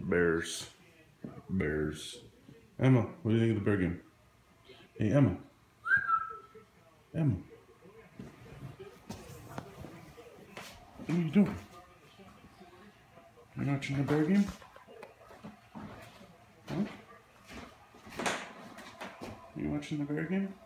Bears. Bears. Emma, what do you think of the bear game? Hey, Emma. Emma. What are you doing? You're watching the bear game? Huh? Are you watching the bear game?